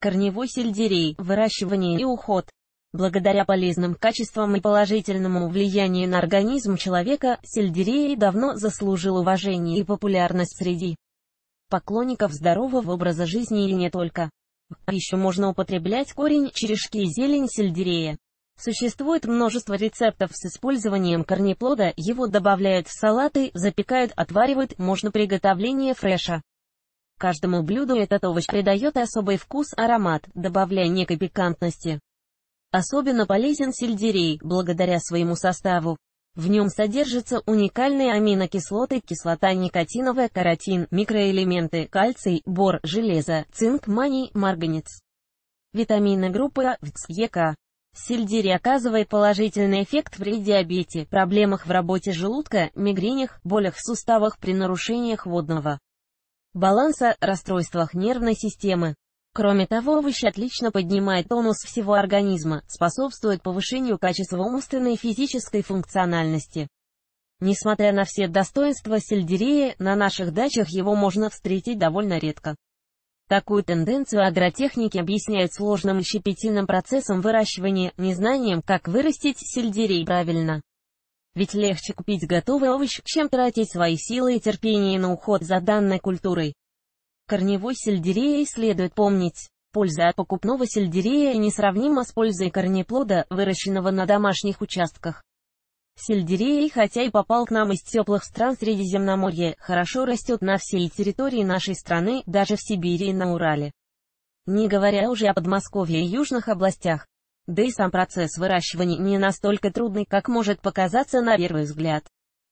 Корневой сельдерей, выращивание и уход. Благодаря полезным качествам и положительному влиянию на организм человека, сельдерей давно заслужил уважение и популярность среди поклонников здорового образа жизни и не только. В пищу можно употреблять корень, черешки и зелень сельдерея. Существует множество рецептов с использованием корнеплода, его добавляют в салаты, запекают, отваривают, можно приготовление фреша. Каждому блюду этот овощ придает особый вкус, аромат, добавляя некой пикантности. Особенно полезен сельдерей, благодаря своему составу. В нем содержатся уникальные аминокислоты, кислота никотиновая, каротин, микроэлементы, кальций, бор, железо, цинк, магний, марганец. Витамины группы А, В, С, Е, К. Сельдерей оказывает положительный эффект при диабете, проблемах в работе желудка, мигренях, болях в суставах при нарушениях водного баланса, расстройствах нервной системы. Кроме того, овощ отлично поднимает тонус всего организма, способствует повышению качества умственной и физической функциональности. Несмотря на все достоинства сельдерея, на наших дачах его можно встретить довольно редко. Такую тенденцию агротехники объясняют сложным и щепетильным процессом выращивания, незнанием, как вырастить сельдерей правильно. Ведь легче купить готовый овощ, чем тратить свои силы и терпение на уход за данной культурой. Корневой сельдерей следует помнить. Польза от покупного сельдерея несравнима с пользой корнеплода, выращенного на домашних участках. Сельдерей, хотя и попал к нам из теплых стран Средиземноморья, хорошо растет на всей территории нашей страны, даже в Сибири и на Урале. Не говоря уже о Подмосковье и южных областях. Да и сам процесс выращивания не настолько трудный, как может показаться на первый взгляд.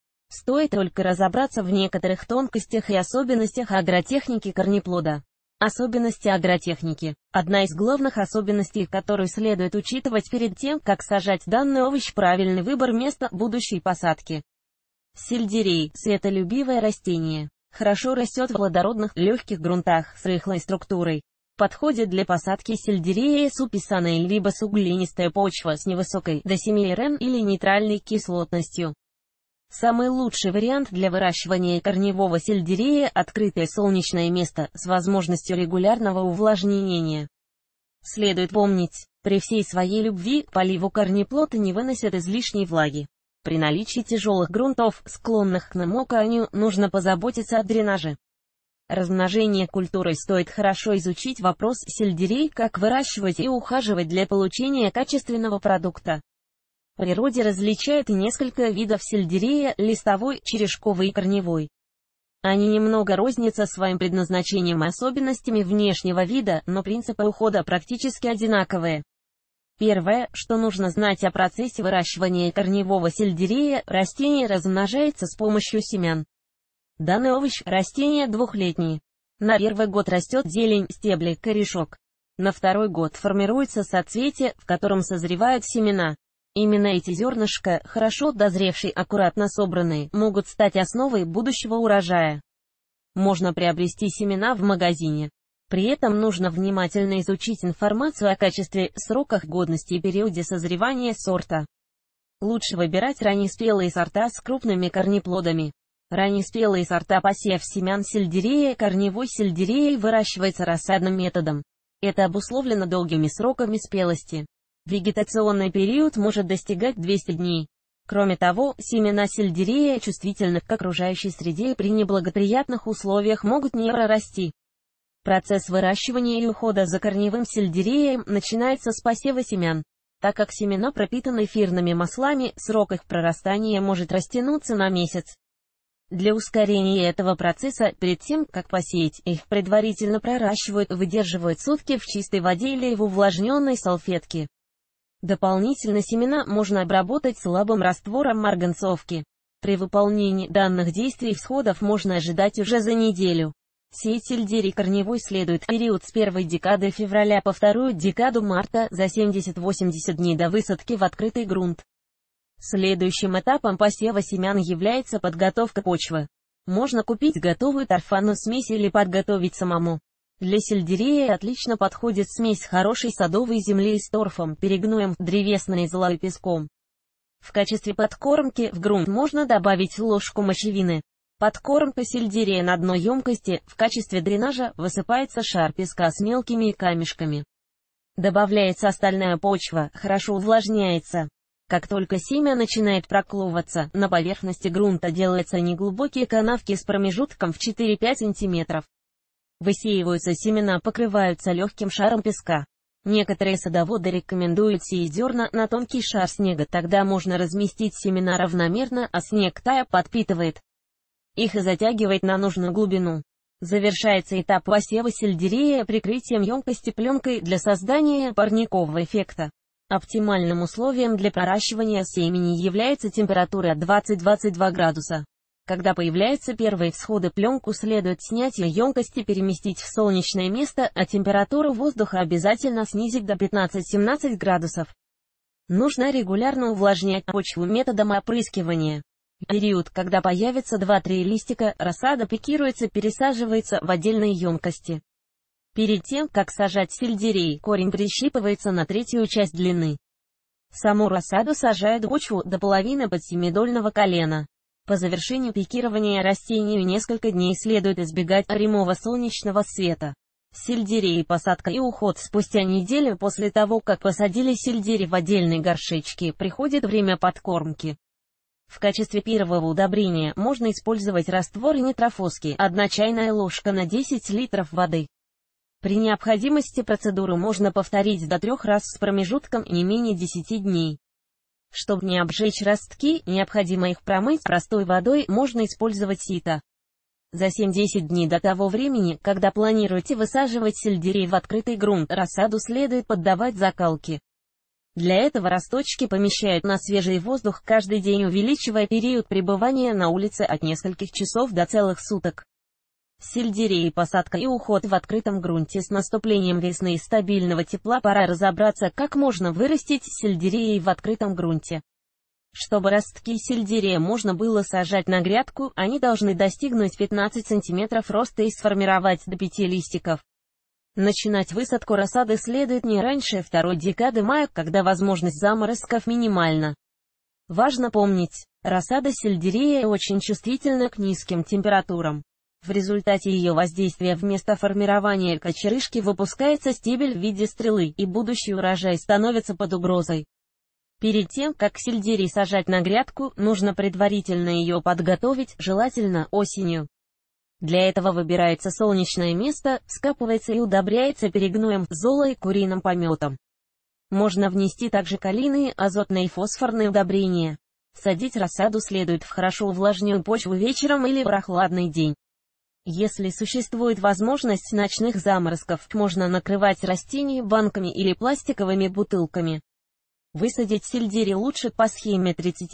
Стоит только разобраться в некоторых тонкостях и особенностях агротехники корнеплода. Особенности агротехники. Одна из главных особенностей, которую следует учитывать перед тем, как сажать данный овощ, правильный выбор места будущей посадки. Сельдерей – светолюбивое растение. Хорошо растет в плодородных, легких грунтах с рыхлой структурой. Подходит для посадки сельдерея с уписанной либо с углинистая почва с невысокой до 7 РН или нейтральной кислотностью. Самый лучший вариант для выращивания корневого сельдерея – открытое солнечное место с возможностью регулярного увлажнения. Следует помнить, при всей своей любви к поливу корнеплод не выносят излишней влаги. При наличии тяжелых грунтов, склонных к намоканию, нужно позаботиться о дренаже. Размножение культуры стоит хорошо изучить вопрос сельдерей, как выращивать и ухаживать для получения качественного продукта. В природе различают несколько видов сельдерея – листовой, черешковый и корневой. Они немного рознятся своим предназначением и особенностями внешнего вида, но принципы ухода практически одинаковые. Первое, что нужно знать о процессе выращивания корневого сельдерея – растение размножается с помощью семян. Данный овощ – растение двухлетнее. На первый год растет зелень, стебли, корешок. На второй год формируется соцветие, в котором созревают семена. Именно эти зернышка, хорошо дозревшие, аккуратно собранные, могут стать основой будущего урожая. Можно приобрести семена в магазине. При этом нужно внимательно изучить информацию о качестве, сроках годности и периоде созревания сорта. Лучше выбирать раннеспелые сорта с крупными корнеплодами. Раннеспелые сорта посев семян сельдерея, корневой сельдерей выращивается рассадным методом. Это обусловлено долгими сроками спелости. Вегетационный период может достигать 200 дней. Кроме того, семена сельдерея чувствительны к окружающей среде и при неблагоприятных условиях могут не прорасти. Процесс выращивания и ухода за корневым сельдереем начинается с посева семян. Так как семена пропитаны эфирными маслами, срок их прорастания может растянуться на месяц. Для ускорения этого процесса, перед тем, как посеять, их предварительно проращивают, выдерживают сутки в чистой воде или в увлажненной салфетке. Дополнительно семена можно обработать слабым раствором марганцовки. При выполнении данных действий всходов можно ожидать уже за неделю. Сеять сельдерей корневой следует в период с первой декады февраля по вторую декаду марта, за 70-80 дней до высадки в открытый грунт. Следующим этапом посева семян является подготовка почвы. Можно купить готовую торфяную смесь или подготовить самому. Для сельдерея отлично подходит смесь хорошей садовой земли с торфом, перегноем, древесной золой и песком. В качестве подкормки в грунт можно добавить ложку мочевины. Подкормка сельдерея на дно емкости, в качестве дренажа высыпается шар песка с мелкими камешками. Добавляется остальная почва, хорошо увлажняется. Как только семя начинает проклевываться, на поверхности грунта делаются неглубокие канавки с промежутком в 4-5 см. Высеиваются семена, покрываются легким шаром песка. Некоторые садоводы рекомендуют сеять зерна на тонкий шар снега, тогда можно разместить семена равномерно, а снег, тая, подпитывает их и затягивает на нужную глубину. Завершается этап посева сельдерея прикрытием емкости пленкой для создания парникового эффекта. Оптимальным условием для проращивания семени является температура 20-22 градуса. Когда появляются первые всходы, пленку следует снять и емкости переместить в солнечное место, а температуру воздуха обязательно снизить до 15-17 градусов. Нужно регулярно увлажнять почву методом опрыскивания. В период, когда появится 2-3 листика, рассада пикируется, пересаживается в отдельные емкости. Перед тем, как сажать сельдерей, корень прищипывается на третью часть длины. Саму рассаду сажают в почву до половины под семидольного колена. По завершению пикирования растению несколько дней следует избегать прямого солнечного света. Сельдерей, посадка и уход. Спустя неделю после того, как посадили сельдерей в отдельные горшечки, приходит время подкормки. В качестве первого удобрения можно использовать раствор нитрофоски, 1 чайная ложка на 10 литров воды. При необходимости процедуру можно повторить до 3 раз с промежутком не менее 10 дней. Чтобы не обжечь ростки, необходимо их промыть простой водой, можно использовать сито. За 7-10 дней до того времени, когда планируете высаживать сельдерей в открытый грунт, рассаду следует поддавать закалке. Для этого росточки помещают на свежий воздух каждый день, увеличивая период пребывания на улице от нескольких часов до целых суток. Сельдерей, посадка и уход в открытом грунте. С наступлением весны и стабильного тепла пора разобраться, как можно вырастить сельдереи в открытом грунте. Чтобы ростки сельдерея можно было сажать на грядку, они должны достигнуть 15 см роста и сформировать до 5 листиков. Начинать высадку рассады следует не раньше второй декады мая, когда возможность заморозков минимальна. Важно помнить, рассада сельдерея очень чувствительна к низким температурам. В результате ее воздействия вместо формирования кочерышки выпускается стебель в виде стрелы, и будущий урожай становится под угрозой. Перед тем, как сельдерей сажать на грядку, нужно предварительно ее подготовить, желательно осенью. Для этого выбирается солнечное место, вскапывается и удобряется перегноем, золой, куриным пометом. Можно внести также калийные, азотные и фосфорные удобрения. Садить рассаду следует в хорошо увлажненную почву вечером или в прохладный день. Если существует возможность ночных заморозков, можно накрывать растения банками или пластиковыми бутылками. Высадить сельдерей лучше по схеме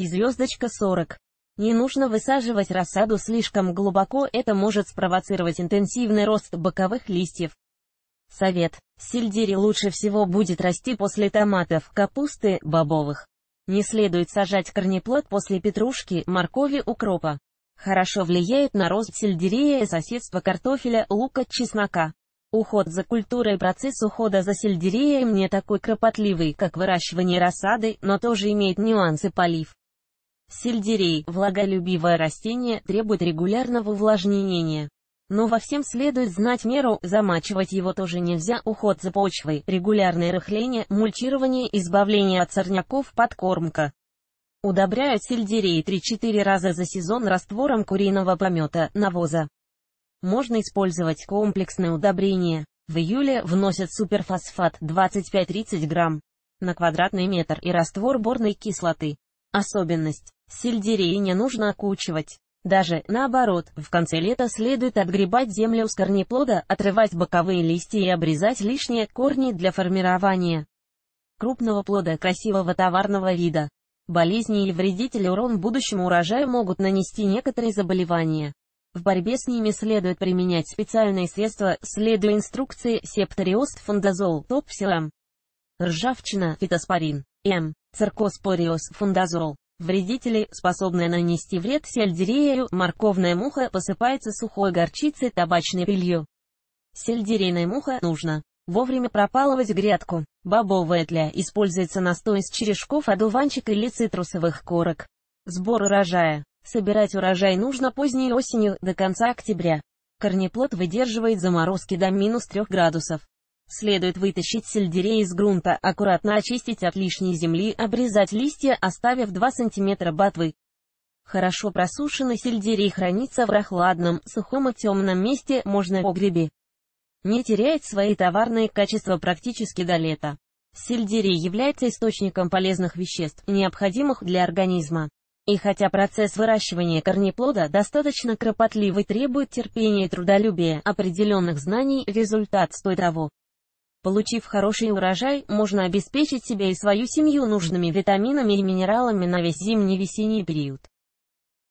30-40. Не нужно высаживать рассаду слишком глубоко, это может спровоцировать интенсивный рост боковых листьев. Совет. Сельдерей лучше всего будет расти после томатов, капусты, бобовых. Не следует сажать корнеплод после петрушки, моркови, укропа. Хорошо влияет на рост сельдерея соседство картофеля, лука, чеснока. Уход за культурой. Процесс ухода за сельдереем не такой кропотливый, как выращивание рассады, но тоже имеет нюансы. Полив. Сельдерей, влаголюбивое растение, требует регулярного увлажнения. Но во всем следует знать меру, замачивать его тоже нельзя. Уход за почвой, регулярное рыхление, мульчирование, избавление от сорняков, подкормка. Удобряют сельдерей 3-4 раза за сезон раствором куриного помета, навоза. Можно использовать комплексное удобрение. В июле вносят суперфосфат 25-30 грамм на квадратный метр и раствор борной кислоты. Особенность. Сельдерей не нужно окучивать. Даже, наоборот, в конце лета следует отгребать землю с корнеплода, отрывать боковые листья и обрезать лишние корни для формирования крупного плода красивого товарного вида. Болезни или вредители урон будущему урожаю могут нанести некоторые заболевания. В борьбе с ними следует применять специальные средства, следуя инструкции: септориоз, фундазол, топсилам, ржавчина, фитоспорин, циркоспориоз, фундазол. Вредители, способные нанести вред сельдерею. Морковная муха посыпается сухой горчицей, табачной пылью. Сельдерейная муха нужно вовремя пропалывать грядку. Бобовая тля используется настой из черешков, одуванчика или цитрусовых корок. Сбор урожая. Собирать урожай нужно поздней осенью, до конца октября. Корнеплод выдерживает заморозки до -3 градусов. Следует вытащить сельдерей из грунта, аккуратно очистить от лишней земли, обрезать листья, оставив 2 см ботвы. Хорошо просушенный сельдерей хранится в прохладном, сухом и темном месте, можно в погребе. Не теряет свои товарные качества практически до лета. Сельдерей является источником полезных веществ, необходимых для организма. И хотя процесс выращивания корнеплода достаточно кропотливый, требует терпения и трудолюбия, определенных знаний, результат стоит того. Получив хороший урожай, можно обеспечить себя и свою семью нужными витаминами и минералами на весь зимний-весенний период.